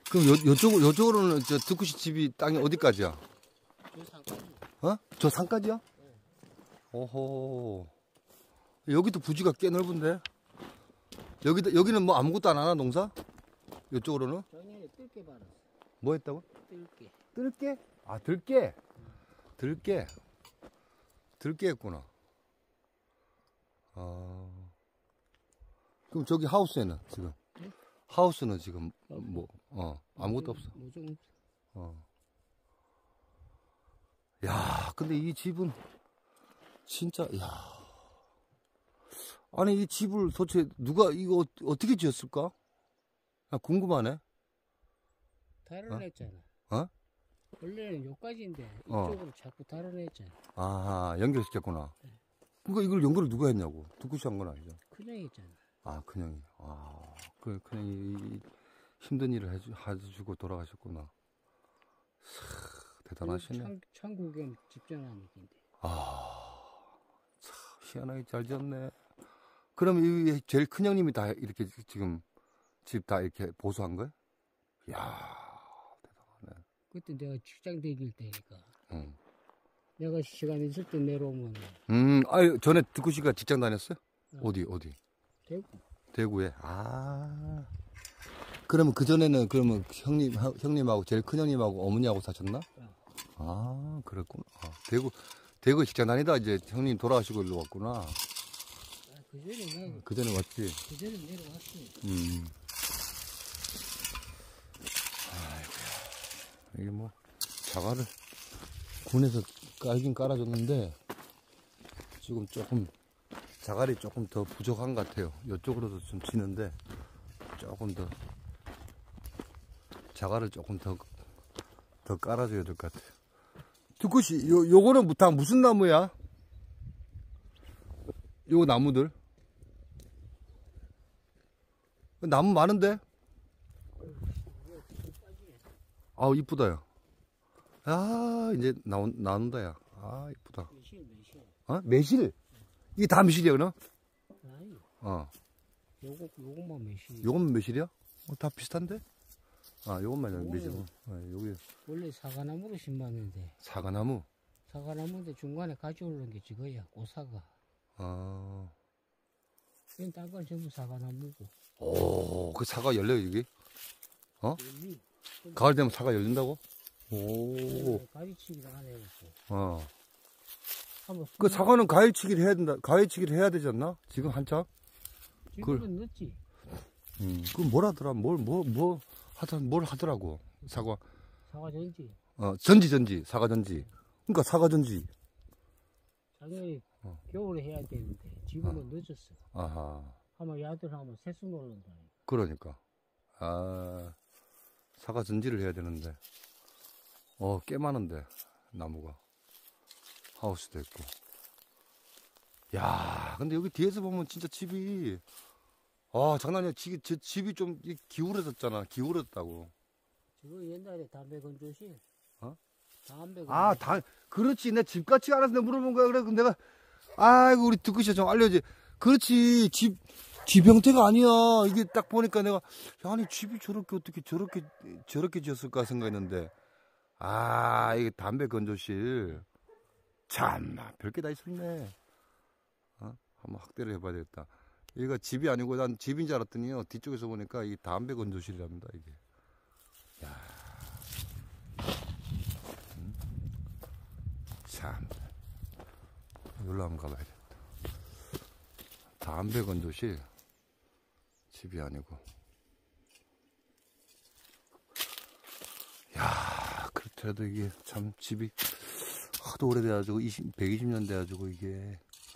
그럼 요쪽으로는 저 득구씨 집이 땅이 어디까지야? 저 산까지. 어? 저 산까지야? 네. 오호. 여기도 부지가 꽤 넓은데? 여기는 뭐 아무것도 안 하나, 농사? 요쪽으로는? 작년에 뜰게 받았어. 뭐 했다고? 뜰게. 들깨? 아, 들깨. 들깨. 들깨 했구나. 아. 그럼 저기 하우스에는 지금? 응? 하우스는 지금 뭐, 아무것도 없어. 뭐 좀 없어. 야, 근데 이 집은 진짜, 야. 아니, 이 집을 도대체 누가 이거 어떻게 지었을까? 아, 궁금하네. 달아냈잖아. 어? 원래는 여기까지인데 이쪽으로 자꾸 달아냈잖아. 아, 연결시켰구나. 네. 그러니까 이걸 연결을 누가 했냐고. 득구씨 한 건 아니죠. 큰형이 했잖아. 아, 큰형이. 아, 큰형이 힘든 일을 해주고 돌아가셨구나. 대단하시네. 창구경 집전하는 얘기인데. 아, 참, 희한하게 잘 지었네. 그럼 이 제일 큰형님이 다 이렇게 지금 집 다 이렇게 보수한 거야? 이야, 대단하네. 그때 내가 직장 다닐 때니까. 응. 내가 시간 있을 때 내려오면. 아유, 전에 득구씨가 직장 다녔어요? 어디? 대구. 대구에. 아. 그러면 그전에는 그러면 형님하고 제일 큰 형님하고 어머니하고 사셨나? 아, 그랬구나. 아, 대구 직장 다니다 이제 형님 돌아가시고 일로 왔구나. 그전에 왔지. 그전에 내려왔어. 아이고야. 이게 뭐 자갈을 군에서 깔긴 깔아줬는데 지금 조금 자갈이 조금 더 부족한 것 같아요. 이쪽으로도 좀 치는데 조금 더 자갈을 조금 더 깔아줘야 될 것 같아요. 득구씨, 요거는 다 무슨 나무야? 요 나무들? 나무 많은데? 아우, 이쁘다, 야. 아, 이제 나온다, 야. 아, 이쁘다. 매실. 어? 매실? 이게 다 매실이야, 그럼? 아니. 요것만 매실. 요건 매실이야? 다 비슷한데? 아, 요것만 매실. 여기. 원래 사과나무로 심었는데. 사과나무? 사과나무인데 중간에 가지 올라온 게 저거야, 꽃사과. 아. 그냥 딴 건 전부 사과나무고. 오, 그 사과 열려요, 여기? 어? 열리. 가을 되면 사과 열린다고? 오. 가지치기를 안 해놓고. 어. 그 사과는 가위치기를 해야 된다. 가위치기를 해야 되지 않나? 지금 한참? 지금은 늦지. 그럼 뭘 하더라? 뭘 하더라고. 사과 전지. 전지. 사과 전지. 그러니까 사과 전지. 작년에 겨울에 해야 되는데, 지금은 늦었어. 아하. 아마 야들 하면 새수 놀란다. 그러니까. 아, 사과 전지를 해야 되는데. 꽤 많은데, 나무가. 하우스도 있고. 야, 근데 여기 뒤에서 보면 진짜 집이, 장난이 아니야. 집이 좀 기울어졌잖아. 기울어졌다고. 저거 옛날에 담배 건조실. 담배 그렇지. 내 집같이 알아서 내가 물어본 거야. 그래. 그럼 내가, 아이고, 우리 득구씨 좀 알려줘. 그렇지. 집 형태가 아니야. 이게 딱 보니까 내가, 아니, 집이 어떻게 저렇게 지었을까 생각했는데, 이게 담배 건조실. 참나, 별게 다 있었네. 한번 확대를 해봐야 되겠다. 여기가 집이 아니고 난 집인 줄 알았더니요. 뒤쪽에서 보니까 이 담배 건조실이랍니다, 이게. 야. 참. 여기로 한번 가봐야 되겠다. 담배 건조실. 집이 아니고. 야, 그렇더라도 이게 참 집이 하도 오래돼가지고 120년 돼가지고 이게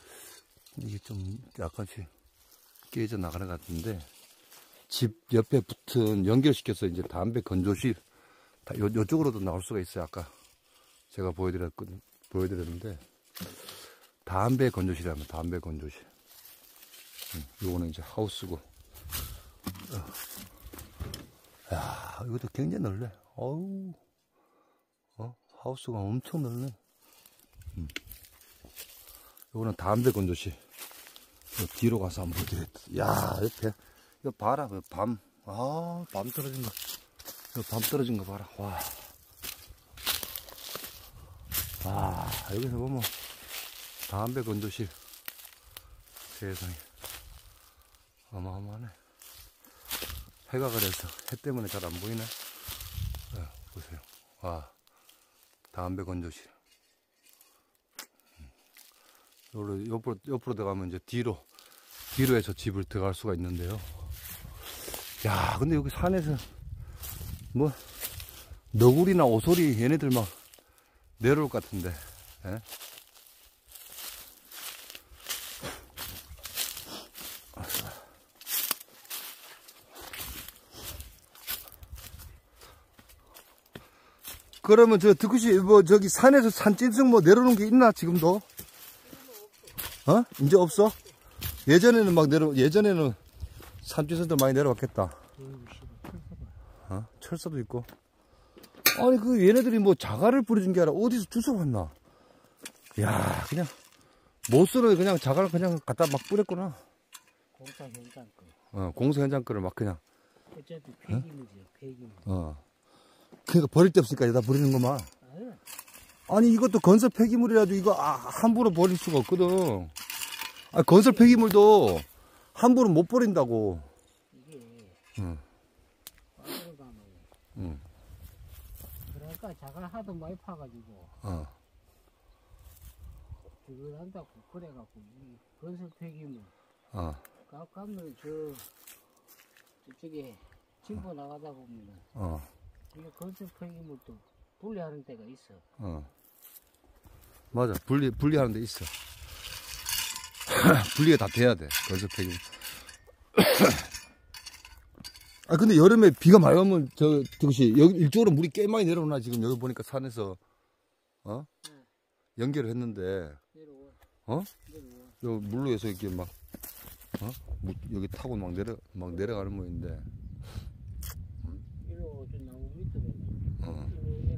좀 약간씩 깨져 나가는 것 같은데, 집 옆에 붙은 연결시켜서 이제 담배 건조실 요쪽으로도 나올 수가 있어요. 아까 제가 보여드렸는데 담배 건조실이라면 담배 건조실. 요거는 이제 하우스고. 야, 이것도 굉장히 넓네. 어우, 하우스가 엄청 넓네. 요거는 담배 건조실. 뒤로 가서 한번 보여드렸다. 야, 옆에 이거 봐라. 밤 떨어진 거. 밤 떨어진 거 봐라. 와. 아, 여기서 보면 담배 건조실. 세상에. 어마어마하네. 해가 그래서 해 때문에 잘 안 보이네. 보세요. 와. 담배 건조실. 옆으로 들어가면 이제 뒤로 해서 집을 들어갈 수가 있는데요. 야, 근데 여기 산에서 뭐 너구리나 오소리 얘네들 막 내려올 것 같은데. 예? 그러면 저 드쿠시 뭐 저기 산에서 산짐승 뭐 내려오는 게 있나 지금도? 어? 이제 없어? 예전에는 예전에는 산짐승들 많이 내려왔겠다. 어? 철사도 있고. 아니 그 얘네들이 뭐 자갈을 뿌려준 게 아니라 어디서 주워왔나? 야, 그냥 못 쓰는 그냥 자갈을 그냥 갖다 막 뿌렸구나. 공사 현장 거. 공사 현장 거를 막 그냥. 어차피 폐기물이야, 폐기물. 그러니까 버릴 데 없으니까 여기다 버리는구만. 아니 이것도 건설 폐기물이라도 이거 함부로 버릴 수가 없거든. 건설 폐기물도 함부로 못 버린다고. 이게 그러니까 자갈 하도 많이 파가지고 그걸 한다고 그래갖고 이 건설 폐기물 가면 저쪽에 진보 나가다 보면은 이게 건설 폐기물도 분리하는 데가 있어. 맞아. 분리하는 데 있어. 분리가 다 돼야 돼. 건설 폐기물. 근데 여름에 비가 많이 오면 그것이 여기 이쪽으로 물이 꽤 많이 내려오나 지금 여기 보니까 산에서 연결을 했는데 내려와. 요 물로 해서 이렇게 막 여기 타고 막 내려가는 모양인데. 이리로 저 나무 밑으로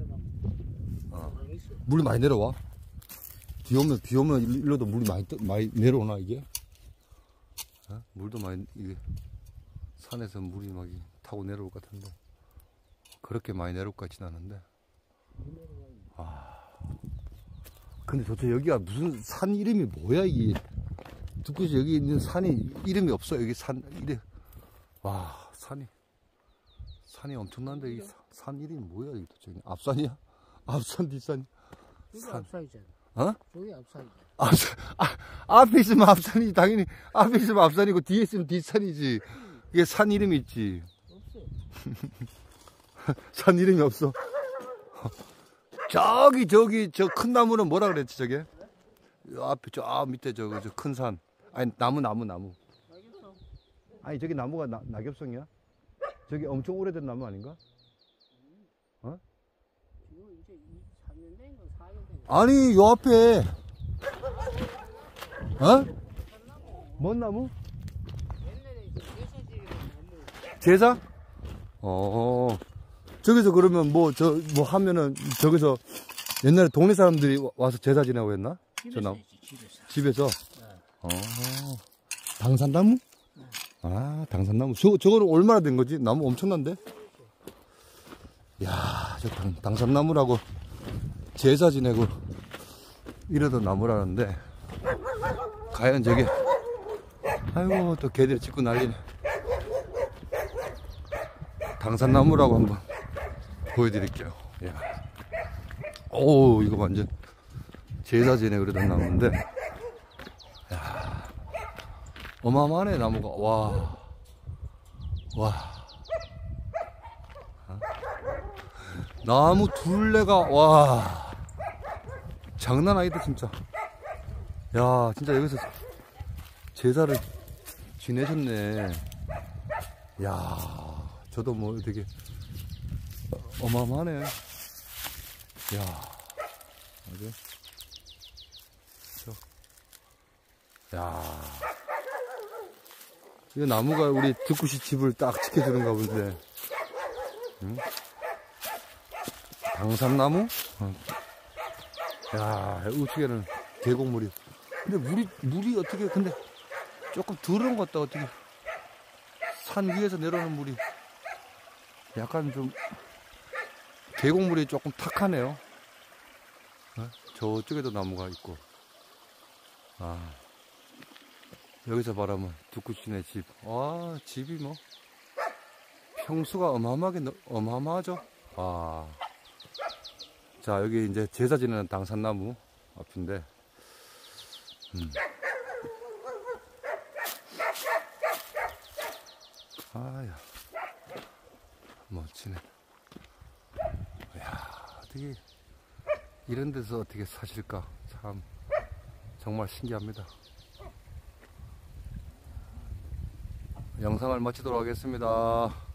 있어. 물이 많이 내려와? 비 오면 일로도 물이 많이 내려오나 이게? 물도 많이 이게 산에서 물이 막 타고 내려올 것 같은데 그렇게 많이 내려올 것 같진 않은데. 근데 도대체 여기가 무슨 산 이름이 뭐야 이게? 듣고서 여기 있는 산이 이름이 없어. 여기 산 이름. 와, 산이 엄청난데 이 산 이름이 뭐야 이게 도대체? 앞산이야? 앞산 뒷산? 여기 앞산이잖아. 저기 앞산이잖아. 앞에 있으면 앞산이지. 당연히 앞에 있으면 앞산이고 뒤에 있으면 뒷산이지. 이게 산 이름이 있지. 없어. 산 이름이 없어. 저기 저 큰 나무는 뭐라 그랬지 저게? 앞에 저 밑에 저 큰 산. 아니 나무. 낙엽성. 아니 저기 나무가 낙엽성이야? 저기 엄청 오래된 나무 아닌가? 이거 이제 3년 된 거, 4년 된 거. 아니 요 앞에 뭔 나무? 옛날에 제사 지으는 나무. 제사? 저기서 그러면 뭐 하면은 저기서 옛날에 동네 사람들이 와서 제사 지내고 했나? 저 나무? 집에서? 당산나무? 당산나무. 저거는 얼마나 된 거지? 나무 엄청난데? 야, 저 당산나무라고 제사 지내고 이러던 나무라는데, 과연 저게, 아이고, 또 개들이 짖고 난리네. 당산나무라고 한번 보여드릴게요. 야. 오, 이거 완전 제사 지내고 그러던 나무인데, 야. 어마어마하네, 나무가. 와. 나무 둘레가, 장난 아니다, 진짜. 야, 진짜 여기서 제사를 지내셨네. 야, 저도 뭐 되게 어마어마하네. 야, 어디? 야, 이 나무가 우리 듣구시 집을 딱 지켜주는가 본데. 응? 당산나무? 야, 우측에는 계곡물이. 근데 물이 어떻게, 근데 조금 더러운 것 같다, 어떻게. 산 위에서 내려오는 물이 약간 좀 계곡물이 조금 탁하네요. 저쪽에도 나무가 있고. 아, 여기서 바라보면 두쿠치네 집. 와, 집이 뭐 평수가 어마어마하죠. 아, 자, 여기 이제 제사 지내는 당산나무 앞인데, 아야, 멋지네. 야, 어떻게 이런 데서 어떻게 사실까? 참 정말 신기합니다. 영상을 마치도록 하겠습니다.